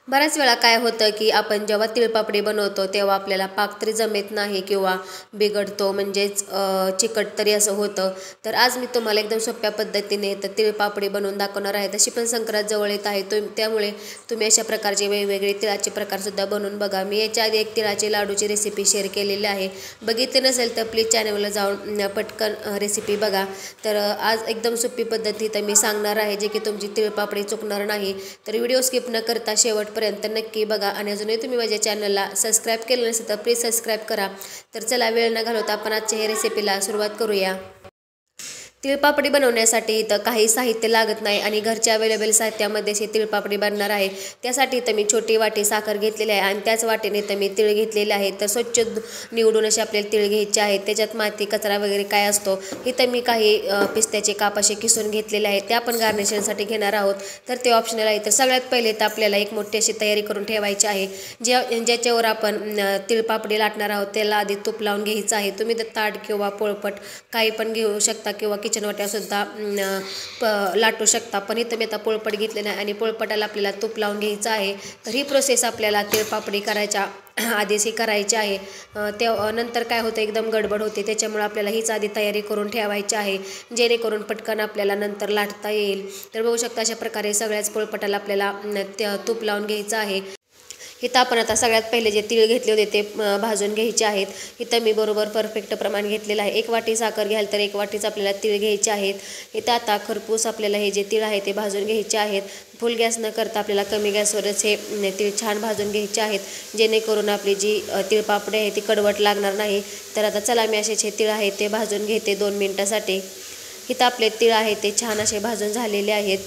बऱ्याच वेळा काय होतं की आपण जेव्हा तिळपापडी बनवतो तेव्हा आपल्याला पाक तरी जमत नाही किंवा बिघडतो, म्हणजेच चिकट तरी असं होतं. तर आज मी तुम्हाला एकदम सोप्या पद्धतीने तर तिळपापडी बनवून दाखवणार आहे. तशी पण संक्रांत जवळ येत आहे, त्यामुळे तुम्ही अशा प्रकारचे वेगवेगळे तिळाचे प्रकारसुद्धा बनवून बघा. मी याच्या आधी एक तिळाचे लाडूची रेसिपी शेअर केलेली आहे. बघितले नसेल तर प्लीज चॅनलला जाऊन पटकन रेसिपी बघा. तर आज एकदम सोपी पद्धती तर मी सांगणार आहे, जे की तुमची तिळपापडी चुकणार नाही. तर व्हिडिओ स्किप न करता शेवटपर्यंत नक्की बघा. आणि अजूनही तुम्ही माझ्या चॅनलला सबस्क्राईब केलं नसेल तर प्लीज सबस्क्राईब करा. तर चला वेळ न घालवता आपण आजच्या हे रेसिपीला सुरुवात करूया. तिळपापडी बनवण्यासाठी इथं काही साहित्य लागत नाही आणि घरच्या अवेलेबल साहित्यामध्ये अशी तिळपापडी बनणार आहे. त्यासाठी इथं मी छोटी वाटी साखर घेतलेली आहे आणि त्याच वाटीने इथं मी तिळ घेतलेले आहे. तर स्वच्छ निवडून असे आपल्याला तिळ घ्यायचे आहेत. त्याच्यात माती कचरा वगैरे काय असतो. इथं मी काही पिस्त्याचे काप असे किसून घेतलेले आहेत, ते आपण गार्निशिंगसाठी घेणार आहोत. तर ते ऑप्शनल आहे. तर सगळ्यात पहिले तर आपल्याला एक मोठी अशी तयारी करून ठेवायची आहे. ज्याच्यावर आपण तिळपापडी लाटणार आहोत त्याला आधी तूप लावून घ्यायचं आहे. तुम्ही तर ताट किंवा पोळपट काही पण घेऊ शकता किंवा किचन वाट्यासुद्धा लाटू शकता. पण इथं मी आता पोळपट घेतलेलं आहे आणि पोळपटाला आपल्याला तूप लावून घ्यायचं आहे. तर ही प्रोसेस आपल्याला तिळपापडी करायच्या आधीच ही करायची आहे. नंतर काय होतं, एकदम गडबड होते, त्याच्यामुळे आपल्याला हीच आधी तयारी करून ठेवायची आहे, जेणेकरून पटकन आपल्याला नंतर लाटता येईल. तर बघू शकता अशा प्रकारे सगळ्याच पोळपटाला आपल्याला तूप लावून घ्यायचं आहे. इथं आपण आता सगळ्यात पहिले जे तीळ घेतले होते ते भाजून घ्यायचे आहेत. इथं मी बरोबर परफेक्ट प्रमाण घेतलेलं आहे. 1 वाटी साखर घ्याल तर 1 वाटीच आपल्याला तीळ घ्यायचे आहेत. इथं आता खरपूस आपल्याला हे जे तीळ आहे ते भाजून घ्यायचे आहेत. फुल गॅस न करता आपल्याला कमी गॅसवरच हे तीळ छान भाजून घ्यायचे आहेत, जेणेकरून आपली जी तिळपापडी आहे ती कडवट लागणार नाही. तर आता चला मी असेच हे तीळ आहे ते भाजून घेते 2 मिनिटासाठी. इथं आपले तीळ आहे ते छान असे भाजून झालेले आहेत.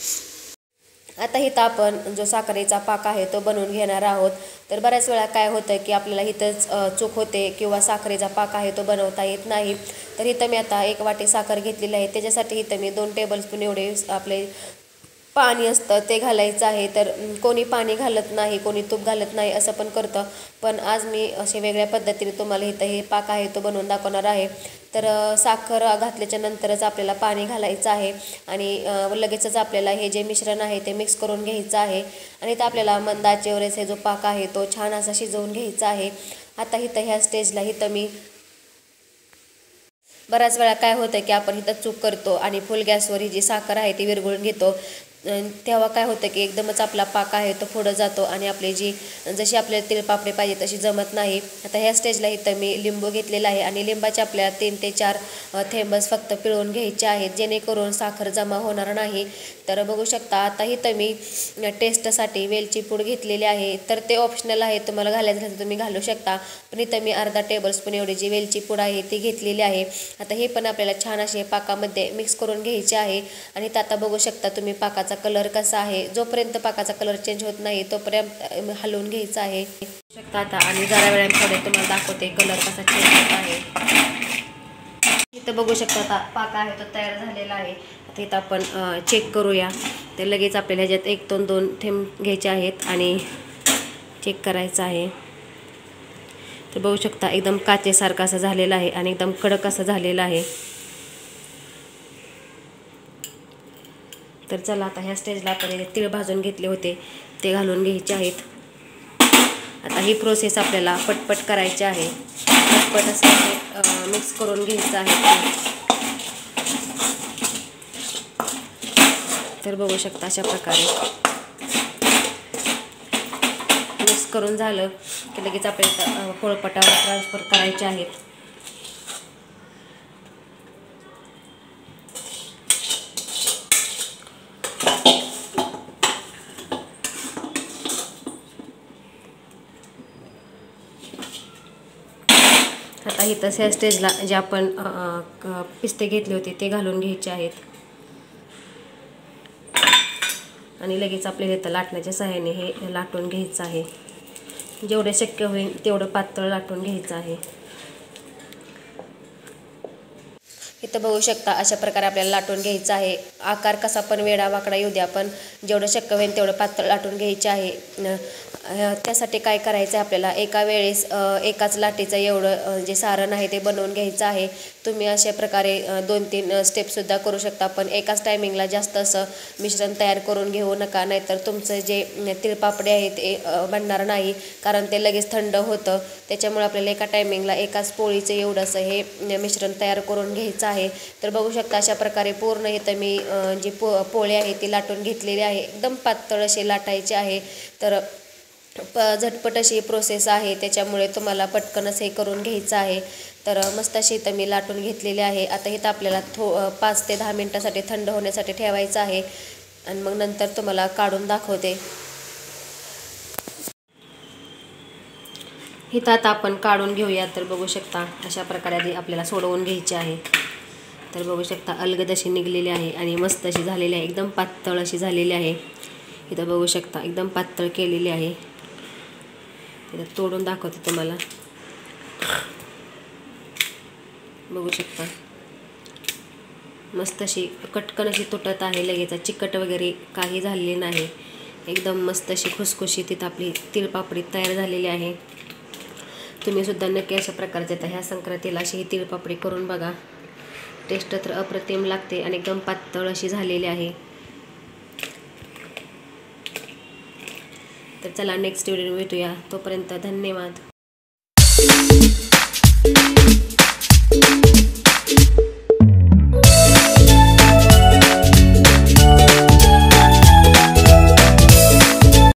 आता इथं आपण जो साखरेचा पाक आहे तो बनवून घेणार आहोत. तर बऱ्याच वेळा काय होतं की आपल्याला इथंच चूक होते किंवा साखरेचा पाक आहे तो बनवता येत नाही. तर इथं मी आता 1 वाटी साखर घेतलेली आहे. त्याच्यासाठी इथं मी 2 टेबलस्पून एवढे आपले पाणी असतं ते घालायचं आहे. तर कोणी पाणी घालत नाही, कोणी तूप घालत नाही, असं पण करतं. पण आज मी असे वेगळ्या पद्धतीने तुम्हाला इथं हे पाक आहे तो बनवून दाखवणार आहे. तर साखर घातल्याच्या नंतरच आपल्याला पाणी घालायचं आहे आणि लगेचच आपल्याला हे जे मिश्रण आहे ते मिक्स करून घ्यायचं आहे. आणि इथं आपल्याला मंद आचेवरच हे जो पाक आहे तो छान असा शिजवून घ्यायचा आहे. आता इथं ह्या स्टेजला इथं मी बऱ्याच वेळा काय होतं की आपण इथं चूक करतो आणि फुल गॅसवर ही जी साखर आहे ती विरघळून घेतो. तेव्हा काय होतं की एकदमच आपला पाक आहे तो पुढं जातो आणि आपली जशी आपल्याला तिळपापडी पाहिजे तशी जमत नाही. आता ह्या स्टेजला इथं मी लिंबू घेतलेला आहे आणि लिंबाचे आपल्याला 3 ते 4 थेंबच फक्त पिळून घ्यायचे आहेत, जेणेकरून साखर जमा होणार नाही. तर बघू शकता आता इथं मी टेस्टसाठी वेलची पूड घेतलेली आहे. तर ते ऑप्शनल आहे, तुम्हाला घालायचं असेल तर तुम्ही घालू शकता. पण इथं मी अर्धा टेबलस्पून एवढी जी वेलची पूड आहे ती घेतलेली आहे. आता हे पण आपल्याला छान असे पाकामध्ये मिक्स करून घ्यायचे आहे. आणि आता बघू शकता तुम्ही पाकाचा कलर कसा आहे. जोपर्यंत पाकाचा कलर चेंज होत नाही तोपर्यंत हलवून घ्यायचा आहे शकता आता. आणि जरा वेळामध्ये तुम्हाला दाखवते कलर कसा चेंज होत आहे. इथं बघू शकता आता पाक आहे तो तयार झालेला आहे. आता इथं आपण चेक करूया. तर लगेच आपल्याला ह्याच्यात 1 ते 2 थेंब घ्यायचे आहेत आणि चेक करायचं आहे. तर बघू शकता एकदम काचेसारखं असं झालेलं आहे आणि एकदम कडक असं झालेलं आहे. तर चला आता ह्या स्टेजला आपण तीळ भाजून घेतले होते ते घालून घ्यायचे आहेत. आता ही प्रोसेस आपल्याला पटपट करायची आहे. पटपट असं मिक्स करून घ्यायचं आहे. तर बघू शकता अशा प्रकारे मिक्स करून झालं की लगेच आपल्याला पोळपाटावर ट्रान्सफर करायचे आहेत. आता इथं ह्या स्टेजला जे आपण पिस्ते घेतले होते ते घालून घ्यायचे आहेत आणि लगेच आपल्याला इथं लाटण्याच्या सहाय्याने हे लाटून घ्यायचं आहे. जेवढे शक्य होईल तेवढं पातळ लाटून घ्यायचं आहे. इथं बघू शकता अशा प्रकारे आपल्याला लाटून घ्यायचं आहे. आकार कसा पण वेडा वाकडा येऊ द्या, पण जेवढं शक्य होईल तेवढं पातळ लाटून घ्यायचे आहे. त्यासाठी काय करायचं आहे आपल्याला, एका वेळेस एकाच लाटेचं एवढं जे सारण आहे ते बनवून घ्यायचं आहे. तुम्ही अशा प्रकारे 2-3 स्टेपसुद्धा करू शकता, पण एकाच टायमिंगला जास्त असं मिश्रण तयार करून घेऊ नका, नाहीतर तुमचं जे तिळपापडे आहे ते बनणार नाही, कारण ते लगेच थंड होतं. त्याच्यामुळे आपल्याला एका टायमिंगला एकाच पोळीचं एवढंसं हे मिश्रण तयार करून घ्यायचं आहे. तर बघू शकता अशा प्रकारे पूर्ण इथं मी जी पोळी आहे ती लाटून घेतलेली आहे. एकदम पातळ असे लाटायचे आहे. तर झटपट अशी प्रोसेस आहे, त्याच्यामुळे तुम्हाला पटकनच हे करून घ्यायचं आहे. तर मस्त अशी इथं मी लाटून घेतलेली आहे. आता इथं आपल्याला 5 ते 10 मिनटासाठी थंड होण्यासाठी ठेवायचं आहे आणि मग नंतर तुम्हाला काढून दाखवते. इथं आता आपण काढून घेऊया. तर बघू शकता अशा प्रकारे आधी आपल्याला सोडवून घ्यायची आहे. तर बघू शकता अलगद अशी निघलेली आहे आणि मस्त अशी झालेली आहे, एकदम पातळ अशी झालेली आहे. इथं बघू शकता एकदम पातळ केलेली आहे. इथं तोडून दाखवते तुम्हाला. बघू शकता मस्त अशी कटकन अशी तुटत आहे, लगेच चिकट वगैरे काही झालेली नाही. एकदम मस्त अशी खुसखुशीत इथं आपली तिळपापडी तयार झालेली आहे. तुम्ही सुद्धा नक्की अशा प्रकारचे आता ह्या संक्रांतीला अशी ही तिळपापडी करून बघा. टेस्ट तर अप्रतिम लागते आणि एकदम पातळ अशी झालेली आहे. तर चला नेक्स्ट व्हिडिओ भेटूया. तोपर्यंत धन्यवाद.